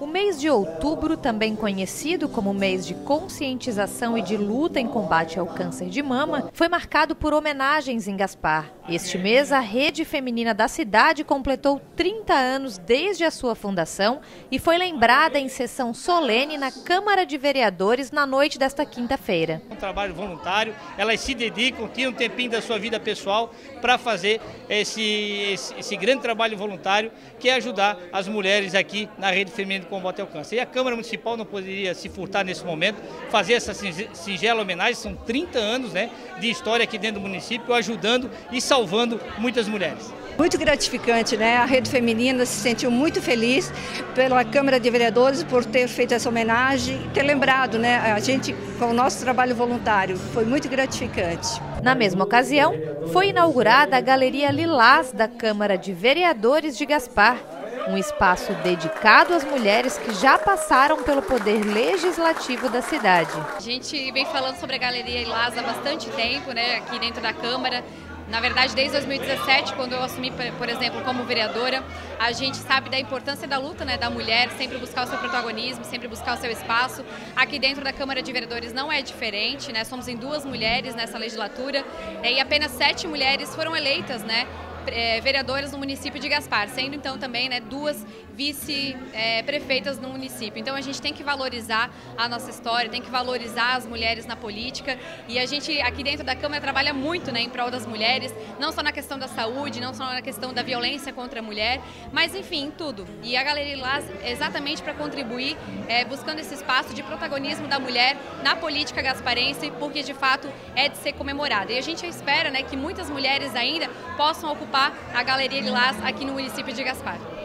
mês de outubro, também conhecido como mês de conscientização e de luta em combate ao câncer de mama, foi marcado por homenagens em Gaspar. Este mês, a Rede Feminina da cidade completou 30 anos desde a sua fundação e foi lembrada em sessão solene na Câmara de Vereadores na noite desta quinta-feira. Um trabalho voluntário, elas se dedicam, tiram um tempinho da sua vida pessoal para fazer esse grande trabalho voluntário, que é ajudar as mulheres aqui na Rede Feminina de Combate ao Câncer. E a Câmara Municipal não poderia se furtar nesse momento, fazer essa singela homenagem. São 30 anos, de história aqui dentro do município, ajudando e salvando muitas mulheres. Muito gratificante, né? A Rede Feminina se sentiu muito feliz pela Câmara de Vereadores por ter feito essa homenagem e ter lembrado, né, a gente com o nosso trabalho voluntário. Foi muito gratificante. Na mesma ocasião, foi inaugurada a Galeria Lilás da Câmara de Vereadores de Gaspar, um espaço dedicado às mulheres que já passaram pelo poder legislativo da cidade. A gente vem falando sobre a Galeria Lilás há bastante tempo, né, aqui dentro da Câmara. Na verdade, desde 2017, quando eu assumi, por exemplo, como vereadora, a gente sabe da importância da luta, né, da mulher, sempre buscar o seu protagonismo, sempre buscar o seu espaço. Aqui dentro da Câmara de Vereadores não é diferente, né? Somos em 2 mulheres nessa legislatura e apenas 7 mulheres foram eleitas, né, vereadoras no município de Gaspar, sendo então também, né, 2 vice-prefeitas no município. Então a gente tem que valorizar a nossa história, tem que valorizar as mulheres na política, e a gente aqui dentro da Câmara trabalha muito, né, em prol das mulheres, não só na questão da saúde, não só na questão da violência contra a mulher, mas enfim, em tudo. E a Galeria Lilás é exatamente para contribuir, buscando esse espaço de protagonismo da mulher na política gasparense, porque de fato é de ser comemorada. E a gente espera, né, que muitas mulheres ainda possam ocupar a Galeria Lilás aqui no município de Gaspar.